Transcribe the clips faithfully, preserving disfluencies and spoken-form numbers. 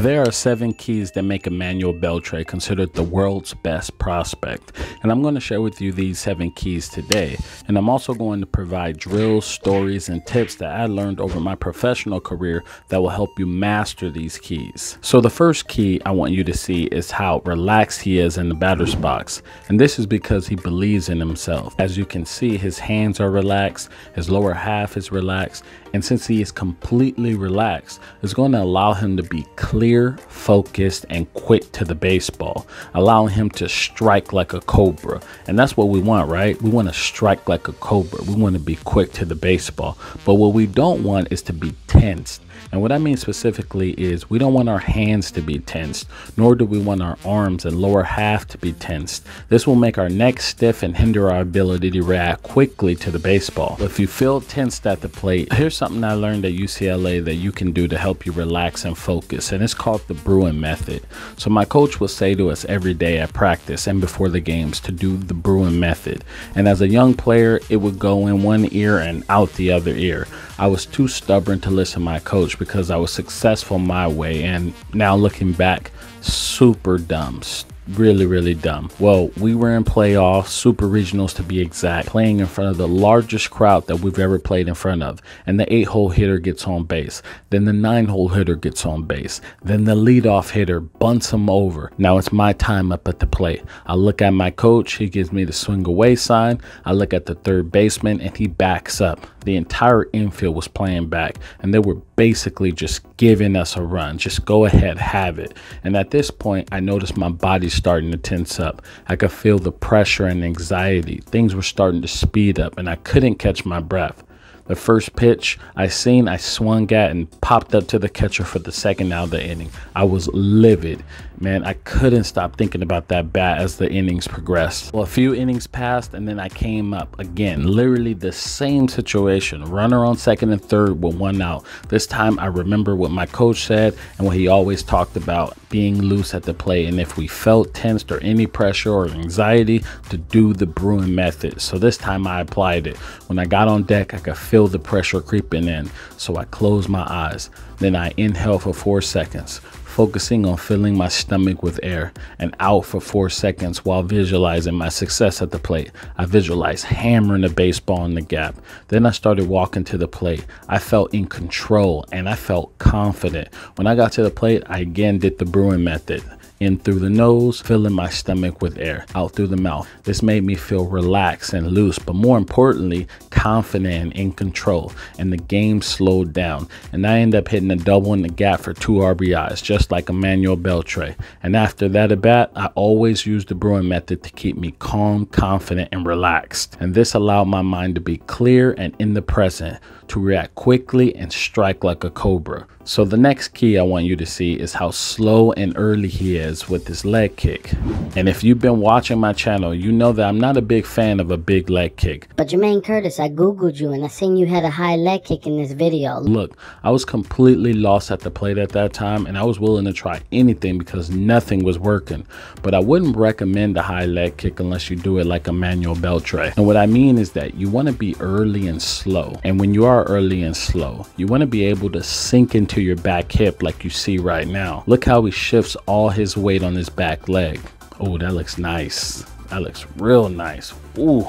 There are seven keys that make Emmanuel Beltre considered the world's best prospect, and I'm going to share with you these seven keys today. And I'm also going to provide drills, stories, and tips that I learned over my professional career that will help you master these keys. So the first key I want you to see is how relaxed he is in the batter's box, and this is because he believes in himself. As you can see, his hands are relaxed, his lower half is relaxed, and since he is completely relaxed, it's going to allow him to be clear, focused, and quick to the baseball, allowing him to strike like a cobra. And that's what we want, right? We want to strike like a cobra. We want to be quick to the baseball. But what we don't want is to be tensed. And what I mean specifically is we don't want our hands to be tensed, nor do we want our arms and lower half to be tensed. This will make our neck stiff and hinder our ability to react quickly to the baseball. If you feel tensed at the plate, here's something I learned at U C L A that you can do to help you relax and focus, and it's called the Bruin method. So my coach will say to us every day at practice and before the games to do the Bruin method. And as a young player, it would go in one ear and out the other ear. I was too stubborn to listen to my coach because I was successful my way, and now looking back, super dumb. Really, really dumb. Well, we were in playoffs, super regionals to be exact, playing in front of the largest crowd that we've ever played in front of. And the eight hole hitter gets on base. Then the nine hole hitter gets on base. Then the leadoff hitter bunts him over. Now it's my time up at the plate. I look at my coach, he gives me the swing away sign. I look at the third baseman and he backs up. The entire infield was playing back, and they were basically just giving us a run. Just go ahead, have it. And at this point, I noticed my body starting to tense up. I could feel the pressure and anxiety. Things were starting to speed up, and I couldn't catch my breath. The first pitch I seen, I swung at and popped up to the catcher for the second out of the inning. I was livid. Man, I couldn't stop thinking about that bat as the innings progressed. Well, a few innings passed, and then I came up again. Literally the same situation. Runner on second and third with one out. This time I remember what my coach said and what he always talked about, being loose at the plate. And if we felt tensed or any pressure or anxiety, to do the Bruin method. So this time I applied it. When I got on deck, I could feel the pressure creeping in. So I closed my eyes. Then I inhale for four seconds. Focusing on filling my stomach with air, and out for four seconds while visualizing my success at the plate. I visualized hammering the baseball in the gap. Then I started walking to the plate. I felt in control and I felt confident. When I got to the plate, I again did the Bruin method. In through the nose, filling my stomach with air, out through the mouth. This made me feel relaxed and loose, but more importantly, confident and in control. And the game slowed down, and I ended up hitting a double in the gap for two R B Is, just like Emmanuel Beltre. And after that at bat, I always used the Bruin method to keep me calm, confident, and relaxed. And this allowed my mind to be clear and in the present, to react quickly and strike like a cobra. So the next key I want you to see is how slow and early he is with his leg kick. And if you've been watching my channel, you know that I'm not a big fan of a big leg kick. But Jermaine Curtis, I googled you and I seen you had a high leg kick in this video. Look, I was completely lost at the plate at that time, and I was willing to try anything because nothing was working. But I wouldn't recommend a high leg kick unless you do it like Emmanuel Beltre. And what I mean is that you want to be early and slow. And when you are early and slow, you want to be able to sink into to your back hip like you see right now. Look how he shifts all his weight on his back leg. Oh, that looks nice. That looks real nice. Ooh,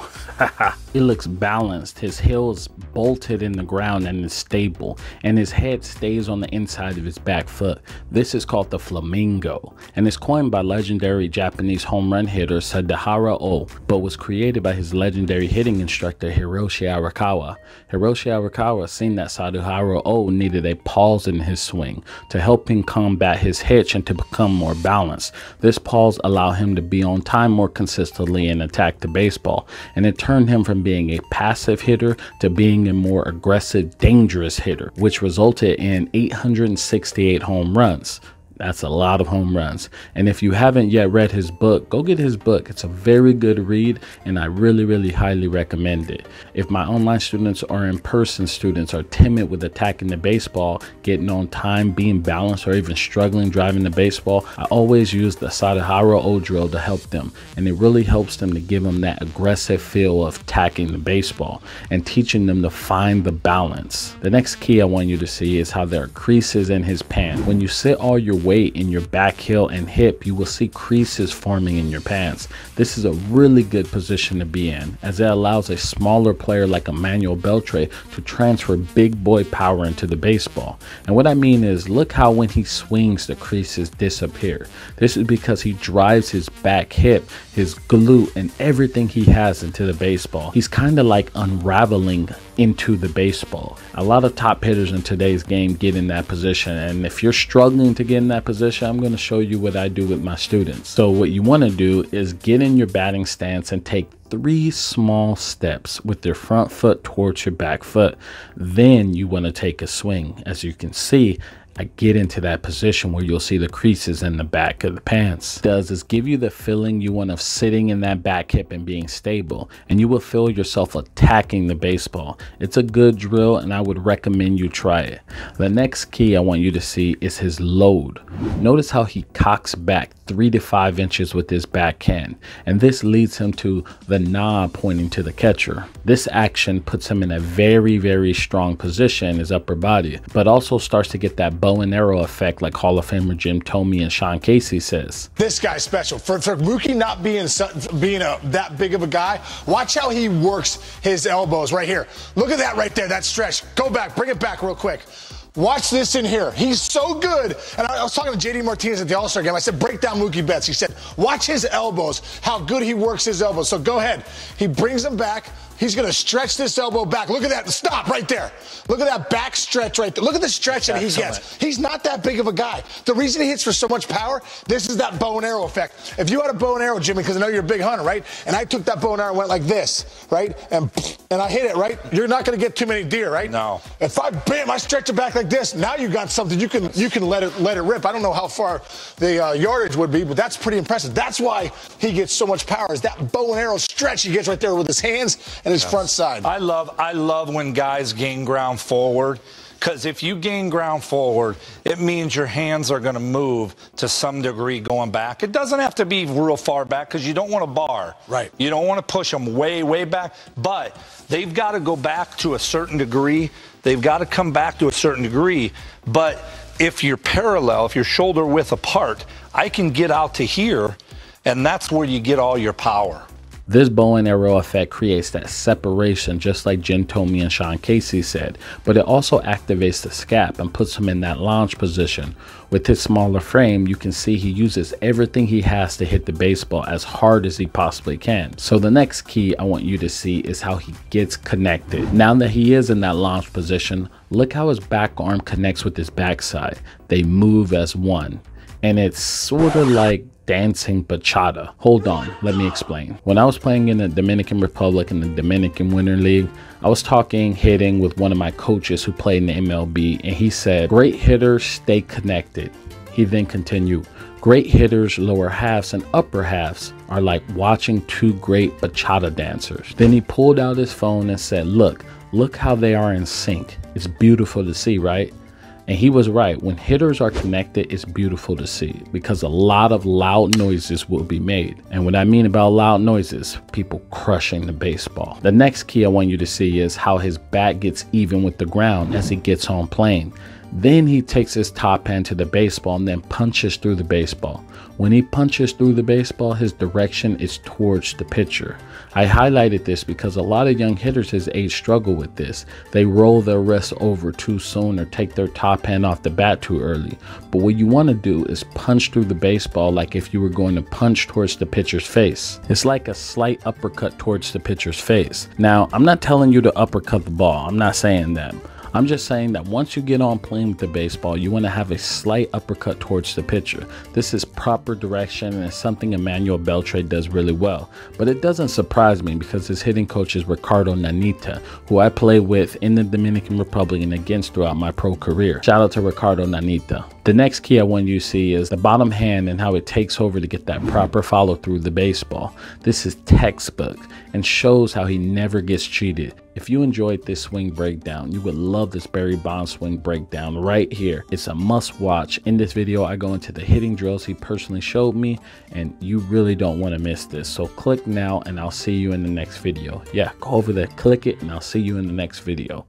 it looks balanced. His heel's bolted in the ground and is stable, and his head stays on the inside of his back foot. This is called the flamingo, and is coined by legendary Japanese home run hitter Sadahara Oh, but was created by his legendary hitting instructor Hiroshi Arakawa. Hiroshi Arakawa seen that Sadahara Oh needed a pause in his swing to help him combat his hitch and to become more balanced. This pause allowed him to be on time more consistently and attack the baseball. And it turned him from being a passive hitter to being a more aggressive, dangerous hitter, which resulted in eight hundred sixty-eight home runs. That's a lot of home runs. And if you haven't yet read his book, go get his book. It's a very good read, and I really, really highly recommend it. If my online students or in-person students are timid with attacking the baseball, getting on time, being balanced, or even struggling driving the baseball, I always use the Sadahara Oh drill to help them. And it really helps them to give them that aggressive feel of attacking the baseball and teaching them to find the balance. The next key I want you to see is how there are creases in his pan. When you sit all your weight weight in your back heel and hip, you will see creases forming in your pants. This is a really good position to be in, as it allows a smaller player like Emmanuel Beltre to transfer big boy power into the baseball. And what I mean is, look how when he swings, the creases disappear. This is because he drives his back hip, his glute, and everything he has into the baseball. He's kind of like unraveling into the baseball. A lot of top hitters in today's game get in that position, and if you're struggling to get in that position, I'm going to show you what I do with my students. So what you want to do is get in your batting stance and take three small steps with your front foot towards your back foot. Then you want to take a swing. As you can see, I get into that position where you'll see the creases in the back of the pants. What it does is give you the feeling you want of sitting in that back hip and being stable, and you will feel yourself attacking the baseball. It's a good drill, and I would recommend you try it. The next key I want you to see is his load. Notice how he cocks back three to five inches with his backhand, and this leads him to the knob pointing to the catcher. This action puts him in a very, very strong position in his upper body, but also starts to get that bow and arrow effect, like Hall of Famer Jim Thome and Sean Casey says. This guy's special. For, for Mookie not being being a, that big of a guy, watch how he works his elbows right here. Look at that right there, that stretch. Go back, bring it back real quick. Watch this in here. He's so good. And I was talking to J D Martinez at the All-Star game. I said, break down Mookie Betts. He said, watch his elbows, how good he works his elbows. So go ahead. He brings them back. He's going to stretch this elbow back. Look at that. Stop right there. Look at that back stretch right there. Look at the stretch that he gets. He's not that big of a guy. The reason he hits for so much power, this is that bow and arrow effect. If you had a bow and arrow, Jimmy, because I know you're a big hunter, right? And I took that bow and arrow and went like this, right? And and I hit it, right? You're not going to get too many deer, right? No. If I, bam, I stretch it back like this, now you got something. You can you can let it let it rip. I don't know how far the uh, yardage would be, but that's pretty impressive. That's why he gets so much power, is that bow and arrow stretch he gets right there with his hands and his yes. front side. I love I love when guys gain ground forward, because if you gain ground forward, it means your hands are going to move to some degree going back. It doesn't have to be real far back, because you don't want to bar. Right. You don't want to push them way, way back, but they've got to go back to a certain degree. They've got to come back to a certain degree. But if you're parallel, if you're shoulder width apart, I can get out to here, and that's where you get all your power. This bow and arrow effect creates that separation, just like Jim Thome and Sean Casey said, but it also activates the scap and puts him in that launch position. With his smaller frame, you can see he uses everything he has to hit the baseball as hard as he possibly can. So the next key I want you to see is how he gets connected. Now that he is in that launch position, look how his back arm connects with his backside. They move as one, and it's sort of like dancing bachata. Hold on, let me explain. When I was playing in the Dominican Republic in the Dominican Winter League, I was talking hitting with one of my coaches who played in the M L B, and he said, great hitters stay connected. He then continued, great hitters, lower halves and upper halves, are like watching two great bachata dancers. Then he pulled out his phone and said, look, look how they are in sync. It's beautiful to see, right? And he was right. When hitters are connected, it's beautiful to see, because a lot of loud noises will be made. And what I mean about loud noises, people crushing the baseball. The next key I want you to see is how his bat gets even with the ground as he gets on plane. Then he takes his top hand to the baseball and then punches through the baseball. When he punches through the baseball, his direction is towards the pitcher. I highlighted this because a lot of young hitters his age struggle with this. They roll their wrist over too soon or take their top hand off the bat too early. But what you want to do is punch through the baseball like if you were going to punch towards the pitcher's face. It's like a slight uppercut towards the pitcher's face. Now, I'm not telling you to uppercut the ball. I'm not saying that. I'm just saying that once you get on playing with the baseball, you want to have a slight uppercut towards the pitcher. This is proper direction, and it's something Emmanuel Beltre does really well. But it doesn't surprise me because his hitting coach is Ricardo Nanita, who I play with in the Dominican Republic and against throughout my pro career. Shout out to Ricardo Nanita. The next key I want you to see is the bottom hand and how it takes over to get that proper follow through the baseball. This is textbook and shows how he never gets cheated. If you enjoyed this swing breakdown, you would love this Barry Bonds swing breakdown right here. It's a must watch. In this video, I go into the hitting drills he personally showed me, and you really don't want to miss this. So click now and I'll see you in the next video. Yeah, go over there, click it, and I'll see you in the next video.